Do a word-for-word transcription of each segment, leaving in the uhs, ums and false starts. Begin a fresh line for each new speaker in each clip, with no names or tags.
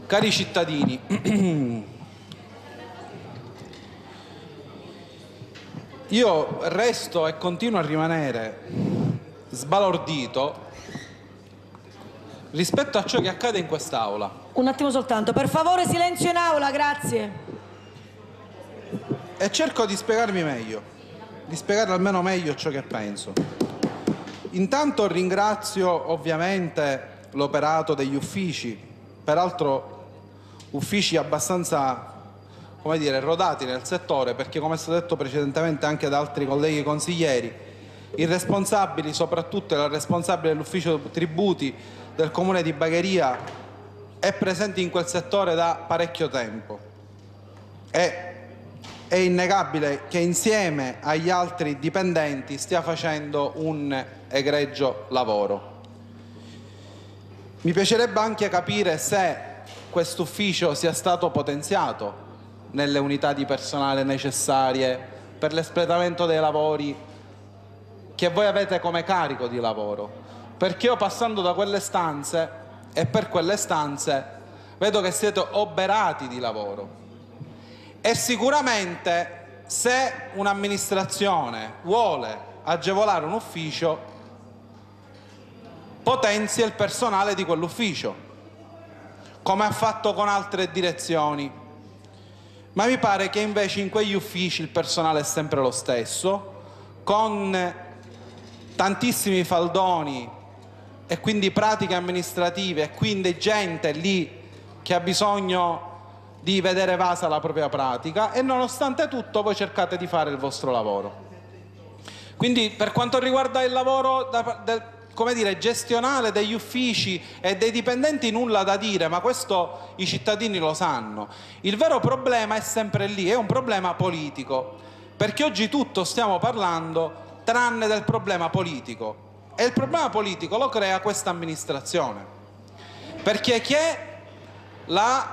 Cari cittadini, io resto e continuo a rimanere sbalordito rispetto a ciò che accade in quest'Aula.
Un attimo soltanto, per favore silenzio in aula, grazie.
E cerco di spiegarmi meglio, di spiegare almeno meglio ciò che penso. Intanto ringrazio ovviamente l'operato degli uffici, peraltro uffici abbastanza, come dire, rodati nel settore, perché come è stato detto precedentemente anche da altri colleghi consiglieri, i responsabili, soprattutto il responsabile dell'ufficio tributi del comune di Bagheria, è presente in quel settore da parecchio tempo. E è innegabile che insieme agli altri dipendenti stia facendo un egregio lavoro. Mi piacerebbe anche capire se quest'ufficio sia stato potenziato nelle unità di personale necessarie per l'espletamento dei lavori che voi avete come carico di lavoro, perché io passando da quelle stanze e per quelle stanze vedo che siete oberati di lavoro. E sicuramente se un'amministrazione vuole agevolare un ufficio, potenzia il personale di quell'ufficio, come ha fatto con altre direzioni. Ma mi pare che invece in quegli uffici il personale è sempre lo stesso, con tantissimi faldoni e quindi pratiche amministrative e quindi gente lì che ha bisogno di vedere evasa la propria pratica, e nonostante tutto voi cercate di fare il vostro lavoro. Quindi per quanto riguarda il lavoro da, del, come dire, gestionale degli uffici e dei dipendenti, nulla da dire, ma questo i cittadini lo sanno. Il vero problema è sempre lì, è un problema politico, perché oggi tutto stiamo parlando tranne del problema politico, e il problema politico lo crea questa amministrazione, perché che la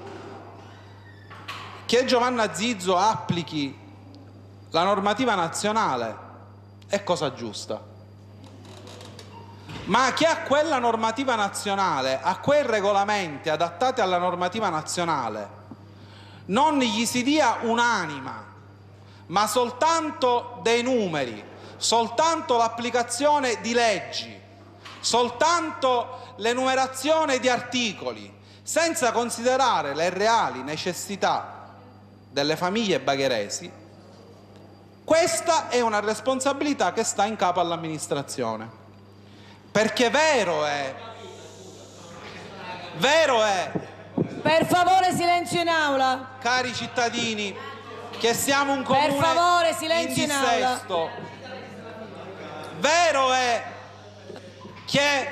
che Giovanna Zizzo applichi la normativa nazionale è cosa giusta, ma che a quella normativa nazionale, a quei regolamenti adattati alla normativa nazionale, non gli si dia un'anima, ma soltanto dei numeri, soltanto l'applicazione di leggi, soltanto l'enumerazione di articoli, senza considerare le reali necessità delle famiglie bagheresi, questa è una responsabilità che sta in capo all'amministrazione. Perché vero è, vero è,
Per favore silenzio in aula.
cari cittadini, che siamo un comune
Per favore silenzio
in
in aula.
dissesto, vero è che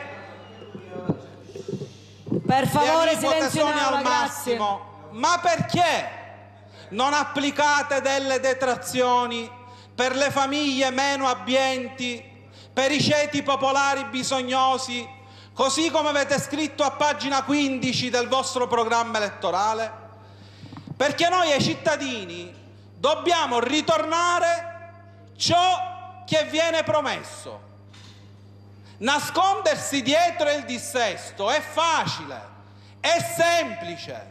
Per favore
le aliquote
silenzio in
sono
aula,
al
grazie.
massimo, ma perché non applicate delle detrazioni per le famiglie meno abbienti, per i ceti popolari bisognosi, così come avete scritto a pagina quindici del vostro programma elettorale? Perché noi ai cittadini dobbiamo ritornare ciò che viene promesso. Nascondersi dietro il dissesto è facile, è semplice.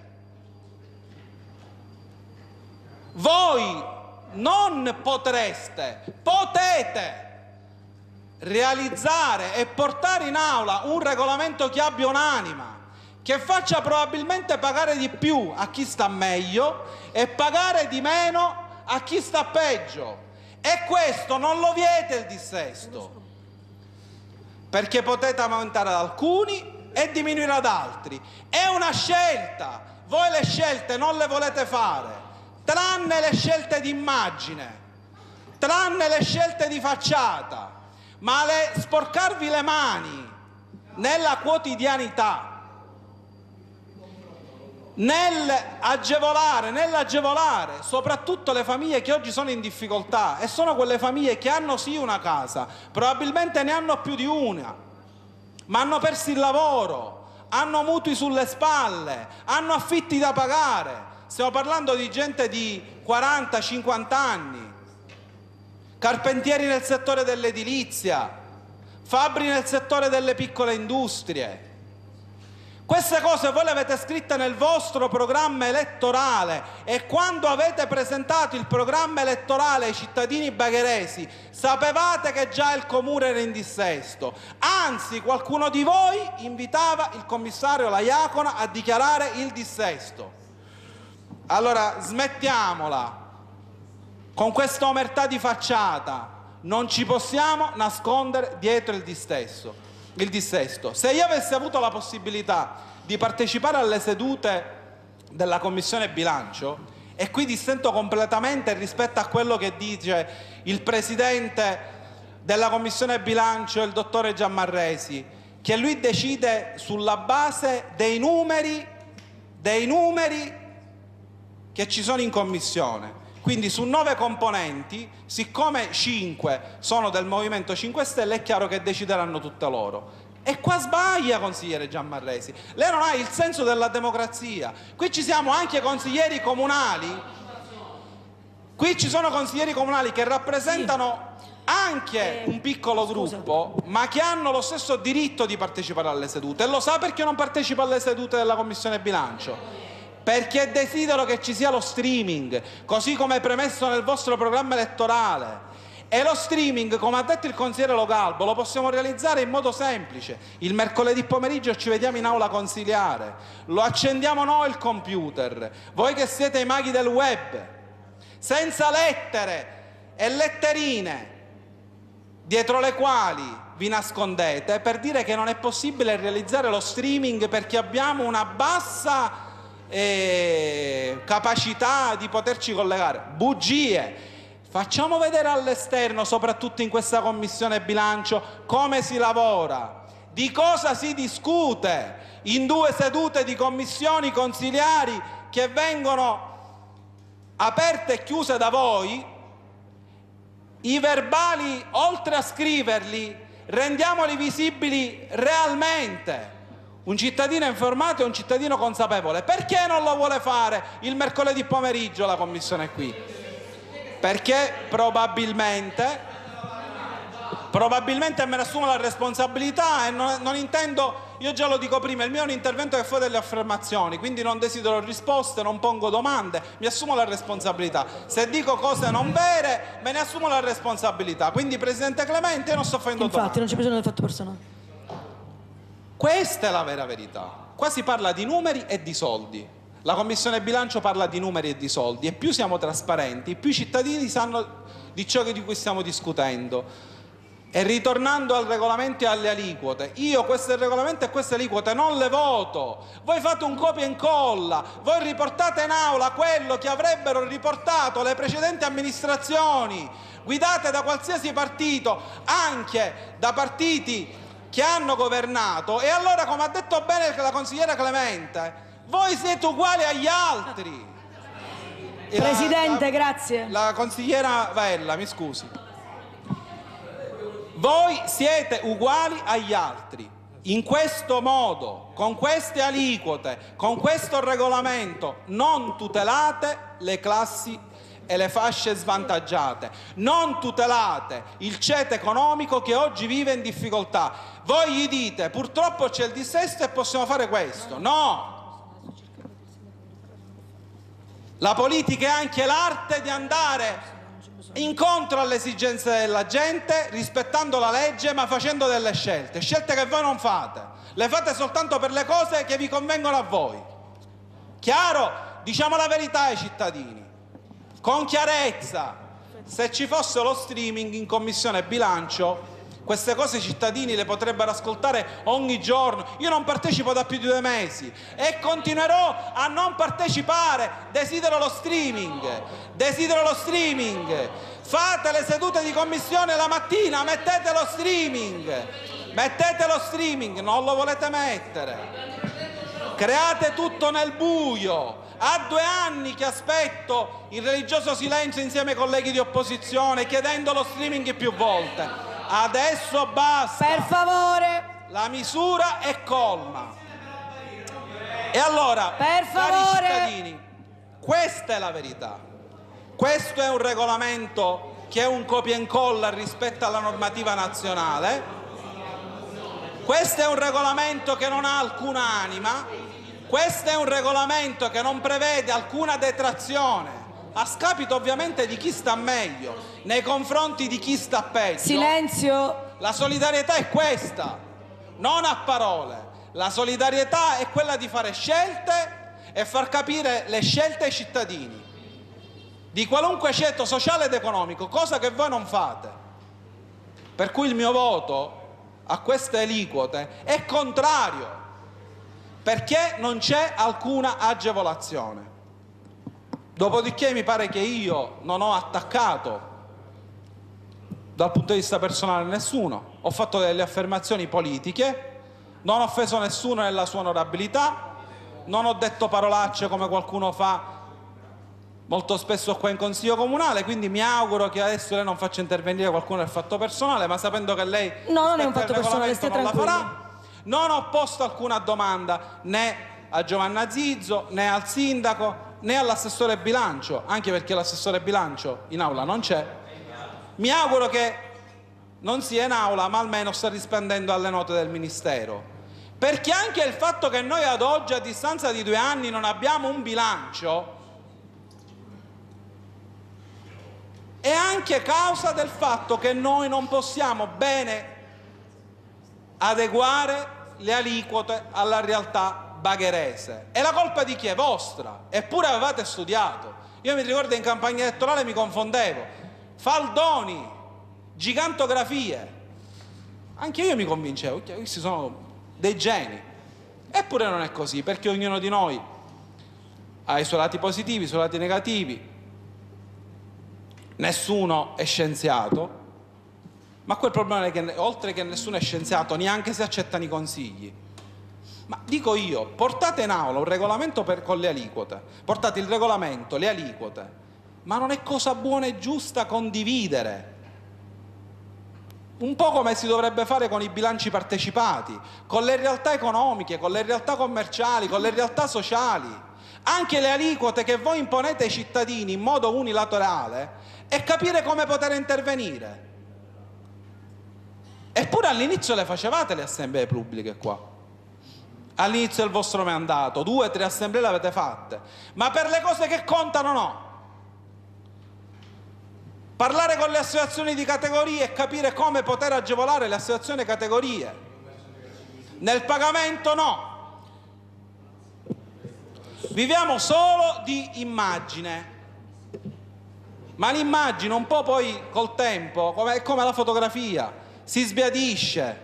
Voi non potreste, potete realizzare e portare in aula un regolamento che abbia un'anima, che faccia probabilmente pagare di più a chi sta meglio e pagare di meno a chi sta peggio. E questo non lo vieta il dissesto, perché potete aumentare ad alcuni e diminuire ad altri. È una scelta, voi le scelte non le volete fare, tranne le scelte di immagine, tranne le scelte di facciata, ma le, sporcarvi le mani nella quotidianità, nell'agevolare, nell'agevolare soprattutto le famiglie che oggi sono in difficoltà, e sono quelle famiglie che hanno sì una casa, probabilmente ne hanno più di una, ma hanno perso il lavoro, hanno mutui sulle spalle, hanno affitti da pagare. Stiamo parlando di gente di quaranta cinquanta anni, carpentieri nel settore dell'edilizia, fabbri nel settore delle piccole industrie. Queste cose voi le avete scritte nel vostro programma elettorale e quando avete presentato il programma elettorale ai cittadini bagheresi sapevate che già il comune era in dissesto. Anzi, qualcuno di voi invitava il commissario La Iacona a dichiarare il dissesto. Allora smettiamola con questa omertà di facciata, non ci possiamo nascondere dietro il dissesto. Il dissesto. Se io avessi avuto la possibilità di partecipare alle sedute della Commissione Bilancio, e qui dissento completamente rispetto a quello che dice il Presidente della Commissione Bilancio, il dottore Giammarresi, che lui decide sulla base dei numeri, dei numeri che ci sono in Commissione. Quindi su nove componenti, siccome cinque sono del Movimento cinque Stelle, è chiaro che decideranno tutte loro. E qua sbaglia, consigliere Giammarresi. Lei non ha il senso della democrazia. Qui ci siamo anche consiglieri comunali. Qui ci sono consiglieri comunali che rappresentano anche un piccolo gruppo, ma che hanno lo stesso diritto di partecipare alle sedute. E lo sa perché non partecipa alle sedute della Commissione Bilancio? Perché desidero che ci sia lo streaming, così come premesso nel vostro programma elettorale. E lo streaming, come ha detto il consigliere Lo Galbo, lo possiamo realizzare in modo semplice. Il mercoledì pomeriggio ci vediamo in aula consiliare, lo accendiamo noi il computer, voi che siete i maghi del web, senza lettere e letterine dietro le quali vi nascondete per dire che non è possibile realizzare lo streaming perché abbiamo una bassa E capacità di poterci collegare. Bugie. Facciamo vedere all'esterno, soprattutto in questa Commissione Bilancio, come si lavora, di cosa si discute in due sedute di commissioni consiliari che vengono aperte e chiuse da voi. I verbali, oltre a scriverli, rendiamoli visibili realmente. Un cittadino informato è un cittadino consapevole. Perché non lo vuole fare il mercoledì pomeriggio la commissione qui? Perché probabilmente, probabilmente me ne assumo la responsabilità e non, non intendo, io già lo dico prima, il mio è un intervento che fa delle affermazioni, quindi non desidero risposte, non pongo domande, mi assumo la responsabilità. Se dico cose non vere, me ne assumo la responsabilità. Quindi, Presidente Clemente, io non sto facendo domande.
Infatti, non c'è bisogno del fatto personale.
Questa è la vera verità. Qua si parla di numeri e di soldi. La Commissione Bilancio parla di numeri e di soldi e più siamo trasparenti, più i cittadini sanno di ciò di cui stiamo discutendo. E ritornando al regolamento e alle aliquote, io questo regolamento e queste aliquote non le voto. Voi fate un copia e incolla, voi riportate in aula quello che avrebbero riportato le precedenti amministrazioni, guidate da qualsiasi partito, anche da partiti che hanno governato, e allora, come ha detto bene la consigliera Clemente, voi siete uguali agli altri. E
Presidente,
la, la,
grazie.
La consigliera Vella, mi scusi. Voi siete uguali agli altri. In questo modo, con queste aliquote, con questo regolamento, non tutelate le classi e le fasce svantaggiate, non tutelate il ceto economico che oggi vive in difficoltà. Voi gli dite purtroppo c'è il dissesto e possiamo fare questo. No! La politica è anche l'arte di andare incontro alle esigenze della gente, rispettando la legge, ma facendo delle scelte, scelte che voi non fate, le fate soltanto per le cose che vi convengono a voi. Chiaro? Diciamo la verità ai cittadini. Con chiarezza, se ci fosse lo streaming in Commissione Bilancio, queste cose i cittadini le potrebbero ascoltare ogni giorno. Io non partecipo da più di due mesi e continuerò a non partecipare. Desidero lo streaming, desidero lo streaming. Fate le sedute di commissione la mattina, mettete lo streaming, mettete lo streaming, non lo volete mettere. Create tutto nel buio. Ha due anni che aspetto il religioso silenzio insieme ai colleghi di opposizione, chiedendo lo streaming più volte. Adesso basta.
Per favore.
La misura è colma. E allora,
per favore,
cari cittadini, questa è la verità. Questo è un regolamento che è un copia e incolla rispetto alla normativa nazionale. Questo è un regolamento che non ha alcuna anima, questo è un regolamento che non prevede alcuna detrazione, a scapito ovviamente di chi sta meglio, nei confronti di chi sta peggio.
Silenzio.
La solidarietà è questa, non a parole. La solidarietà è quella di fare scelte e far capire le scelte ai cittadini, di qualunque ceto sociale ed economico, cosa che voi non fate. Per cui il mio voto a queste aliquote è contrario, perché non c'è alcuna agevolazione. Dopodiché mi pare che io non ho attaccato dal punto di vista personale nessuno, ho fatto delle affermazioni politiche, non ho offeso nessuno nella sua onorabilità, non ho detto parolacce come qualcuno fa molto spesso qua in Consiglio Comunale, quindi mi auguro che adesso lei non faccia intervenire qualcuno nel fatto personale, ma sapendo che lei
no, non è un fatto personale, stia
non la
tranquilli.
farà. Non ho posto alcuna domanda né a Giovanna Zizzo, né al sindaco, né all'assessore bilancio, anche perché l'assessore bilancio in aula non c'è. Mi auguro che non sia in aula, ma almeno sta rispondendo alle note del Ministero. Perché anche il fatto che noi ad oggi, a distanza di due anni, non abbiamo un bilancio è anche causa del fatto che noi non possiamo bene adeguare le aliquote alla realtà bagherese. E la colpa di chi è? Vostra. Eppure avevate studiato. Io mi ricordo in campagna elettorale mi confondevo. Faldoni, gigantografie. Anche io mi convincevo, questi sono dei geni. Eppure non è così, perché ognuno di noi ha i suoi lati positivi, i suoi lati negativi. Nessuno è scienziato, ma quel problema è che oltre che nessuno è scienziato, neanche si accettano i consigli. Ma dico io, portate in aula un regolamento per, con le aliquote, portate il regolamento, le aliquote, ma non è cosa buona e giusta condividere? Un po' come si dovrebbe fare con i bilanci partecipati, con le realtà economiche, con le realtà commerciali, con le realtà sociali. Anche le aliquote che voi imponete ai cittadini in modo unilaterale e capire come poter intervenire. Eppure all'inizio le facevate le assemblee pubbliche qua. All'inizio del vostro mandato, due o tre assemblee le avete fatte, ma per le cose che contano no. Parlare con le associazioni di categorie e capire come poter agevolare le associazioni di categorie. Nel pagamento no. Viviamo solo di immagine, ma l'immagine un po' poi col tempo, come, è come la fotografia, si sbiadisce,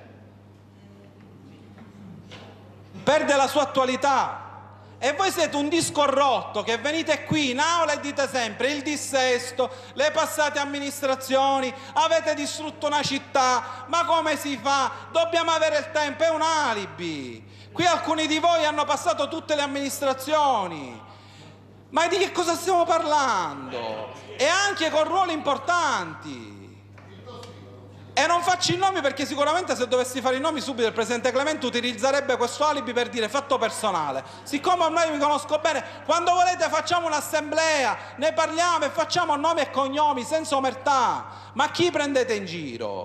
perde la sua attualità. E voi siete un disco rotto che venite qui in aula e dite sempre il dissesto, le passate amministrazioni, avete distrutto una città, ma come si fa? Dobbiamo avere il tempo, è un alibi. Qui alcuni di voi hanno passato tutte le amministrazioni, ma di che cosa stiamo parlando? E anche con ruoli importanti. E non faccio i nomi perché sicuramente se dovessi fare i nomi subito il Presidente Clemente utilizzerebbe questo alibi per dire fatto personale. Siccome ormai mi conosco bene, quando volete facciamo un'assemblea, ne parliamo e facciamo nomi e cognomi senza omertà. Ma chi prendete in giro?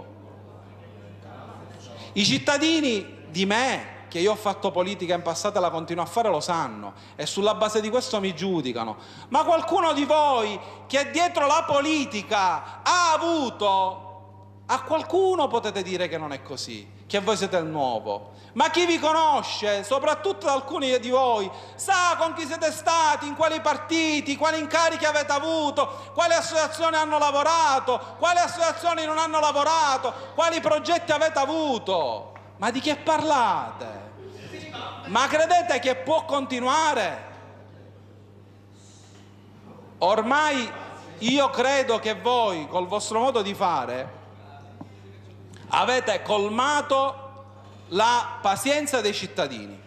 I cittadini di me, che io ho fatto politica in passato e la continuo a fare, lo sanno e sulla base di questo mi giudicano. Ma qualcuno di voi che dietro la politica ha avuto, a qualcuno potete dire che non è così, che voi siete il nuovo. Ma chi vi conosce, soprattutto alcuni di voi, sa con chi siete stati, in quali partiti, quali incarichi avete avuto, quali associazioni hanno lavorato, quali associazioni non hanno lavorato, quali progetti avete avuto. Ma di che parlate? Ma credete che può continuare? Ormai io credo che voi, col vostro modo di fare, avete colmato la pazienza dei cittadini.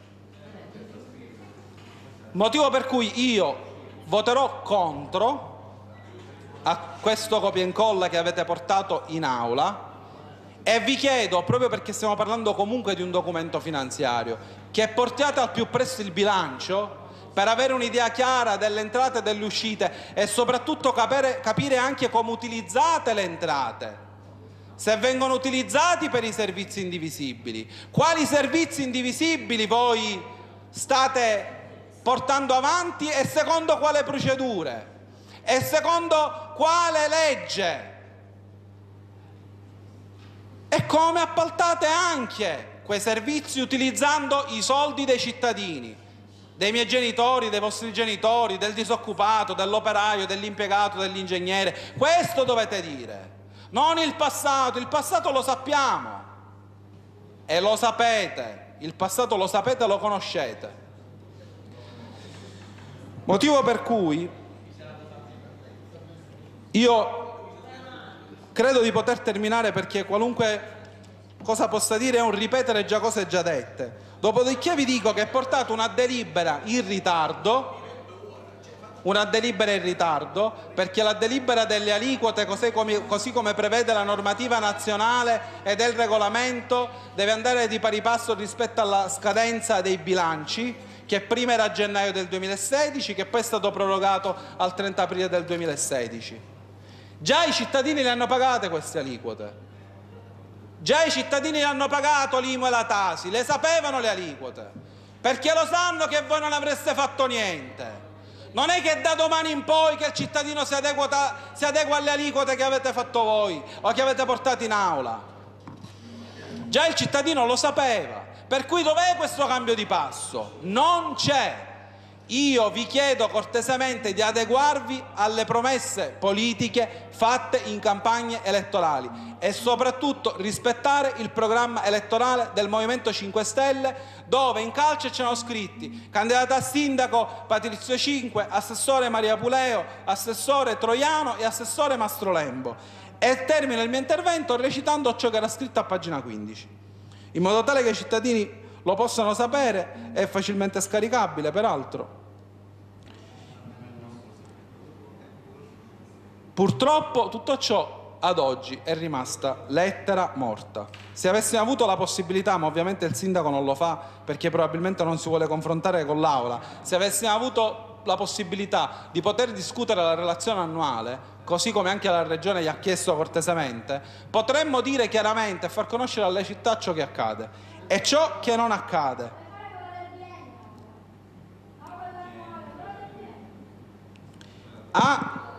Motivo per cui io voterò contro a questo copia e incolla che avete portato in aula. E vi chiedo, proprio perché stiamo parlando comunque di un documento finanziario, che portiate al più presto il bilancio per avere un'idea chiara delle entrate e delle uscite e soprattutto capire, capire anche come utilizzate le entrate. se vengono utilizzati per i servizi indivisibili. Quali servizi indivisibili voi state portando avanti e secondo quale procedure? E secondo quale legge? E come appaltate anche quei servizi utilizzando i soldi dei cittadini, dei miei genitori, dei vostri genitori, del disoccupato, dell'operaio, dell'impiegato, dell'ingegnere. Questo dovete dire, non il passato. Il passato lo sappiamo e lo sapete, il passato lo sapete e lo conoscete. Motivo per cui io credo di poter terminare, perché qualunque cosa possa dire è un ripetere già cose già dette. Dopodiché vi dico che è portata una delibera in ritardo, una delibera in ritardo, perché la delibera delle aliquote, così come, così come prevede la normativa nazionale e del regolamento, deve andare di pari passo rispetto alla scadenza dei bilanci, che prima era a gennaio del duemilasedici, che poi è stato prorogato al trenta aprile del duemilasedici. Già i cittadini le hanno pagate queste aliquote. Già i cittadini hanno pagato l'I M U e la Tasi, le sapevano le aliquote, perché lo sanno che voi non avreste fatto niente. Non è che da domani in poi che il cittadino si adegua, si adegua alle aliquote che avete fatto voi o che avete portato in aula. Già il cittadino lo sapeva, per cui dov'è questo cambio di passo? Non c'è. Io vi chiedo cortesemente di adeguarvi alle promesse politiche fatte in campagne elettorali e soprattutto rispettare il programma elettorale del Movimento cinque Stelle, dove in calce c'erano scritti candidata a sindaco Patrizio Cinque, assessore Maria Puleo, assessore Troiano e assessore Mastrolembo. E termino il mio intervento recitando ciò che era scritto a pagina quindici, in modo tale che i cittadini lo possano sapere. È facilmente scaricabile, peraltro. Purtroppo tutto ciò ad oggi è rimasta lettera morta. Se avessimo avuto la possibilità, ma ovviamente il sindaco non lo fa perché probabilmente non si vuole confrontare con l'Aula, se avessimo avuto la possibilità di poter discutere la relazione annuale, così come anche la Regione gli ha chiesto cortesemente, potremmo dire chiaramente e far conoscere alle città ciò che accade e ciò che non accade. A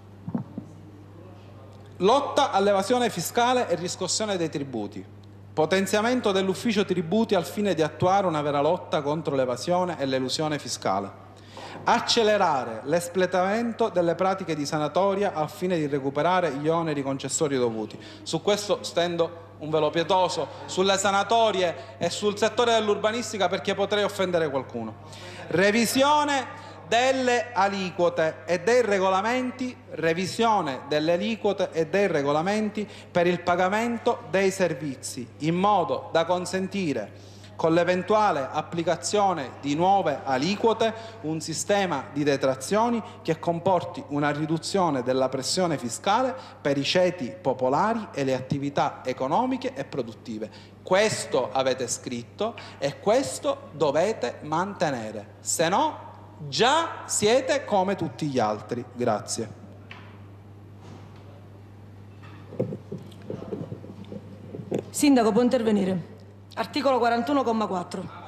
lotta all'evasione fiscale e riscossione dei tributi, potenziamento dell'ufficio tributi al fine di attuare una vera lotta contro l'evasione e l'elusione fiscale, accelerare l'espletamento delle pratiche di sanatoria al fine di recuperare gli oneri concessori dovuti. Su questo stendo un velo pietoso, sulle sanatorie e sul settore dell'urbanistica, perché potrei offendere qualcuno. Revisione delle aliquote e dei regolamenti, revisione delle aliquote e dei regolamenti per il pagamento dei servizi, in modo da consentire, con l'eventuale applicazione di nuove aliquote, un sistema di detrazioni che comporti una riduzione della pressione fiscale per i ceti popolari e le attività economiche e produttive. Questo avete scritto e questo dovete mantenere, se no già siete come tutti gli altri. Grazie.
Sindaco, può intervenire. Articolo quarantuno, comma quattro.